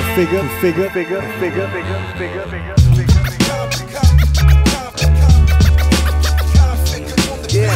Yeah.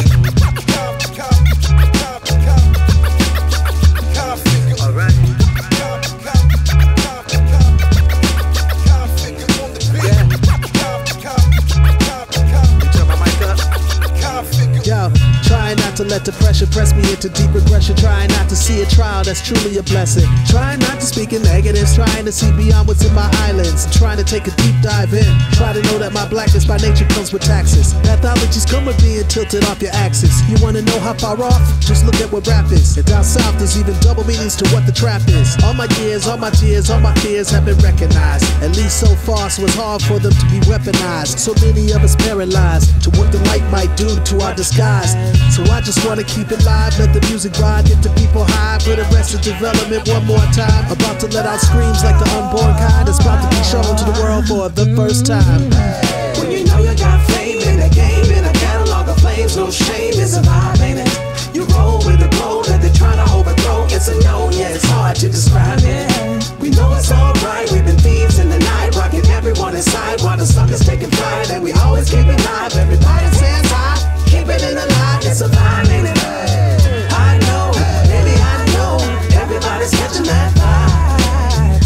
Yo, trying not to let depression press me into deep regression. Trying not to see a trial that's truly a blessing. Trying not to speak in negatives. Trying to see beyond what's in my islands. Trying to take a deep dive in. Try to know that my blackness by nature comes with taxes. Pathologies come with being tilted off your axis. You wanna know how far off? Just look at what rap is. And down south there's even double meanings to what the trap is. All my years, all my tears, all my fears have been recognized. At least so far, so it's hard for them to be weaponized. So many of us paralyzed to what the light might do to our disguise. So I just wanna keep it live, let the music ride, get the people high with Arrested Development one more time. About to let out screams like the unborn kind. It's about to be shown to the world for the first time. When you know you got fame in the game, in a catalog of flames, no shame, it's a vibe, ain't it? You roll with the glow that they're trying to overthrow. It's a known, yeah, it's hard to describe it. We know it's alright, we've been thieves in the night, rocking everyone inside while the suckers taking flight. And we always keep it live, everybody says hi, keep it in the light, it's a vibe, ain't it? I know, baby, I know, everybody's catching that vibe.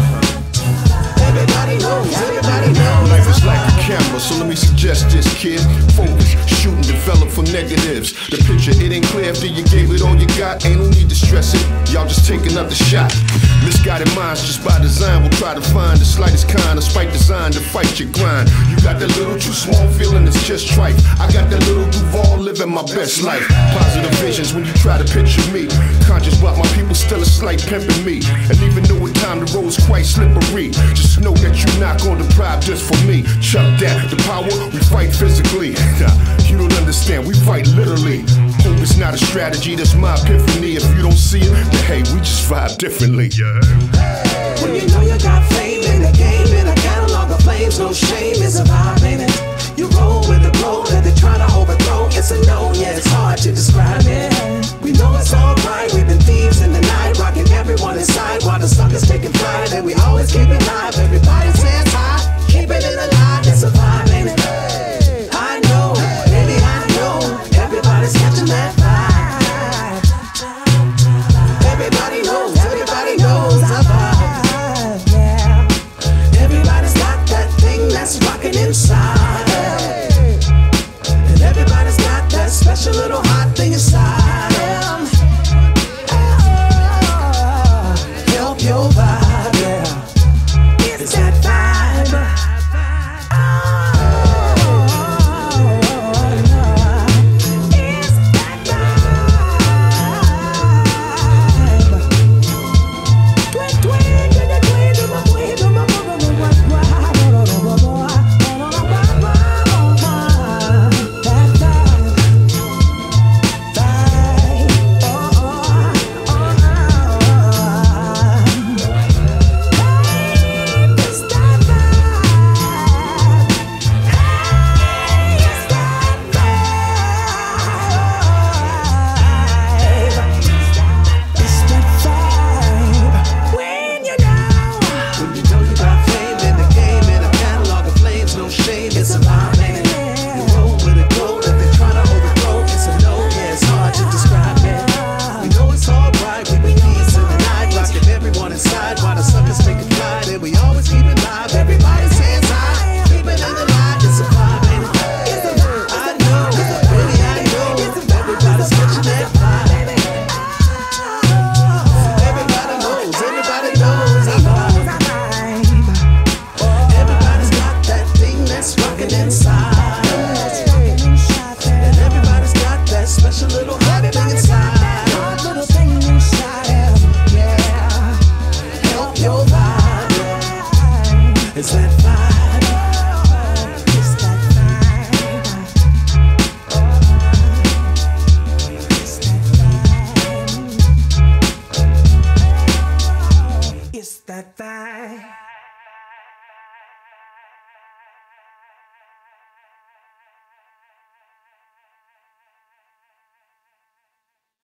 Everybody knows, everybody knows. Life is like a camera, so let me suggest this, kid. Focus, shoot and develop from negatives. The picture, it ain't clear after you gave it all you got. Ain't no need to stress it, y'all just take another shot. Misguided minds just by design will try to find the slightest kind of spite designed to fight your grind. You got that little too small feeling, it's just trite. I got that little Duval living my best life. Positive visions when you try to picture me. Conscious about my people, still a slight pimping me. And even though at time the road's quite slippery, just know that you're not gonna deprive just for me. Chuck that, the power, we fight physically. You don't understand, we fight literally. Hope it's not a strategy, that's my epiphany. If you don't see it, then hey, we just vibe differently. When you know you got fame in the game, in a catalog of flames, no shame, it's a vibe, ain't it? You roll with the glow that they're trying to overthrow. It's a known, yeah, it's hard to describe it. We know it's alright, we've been thieves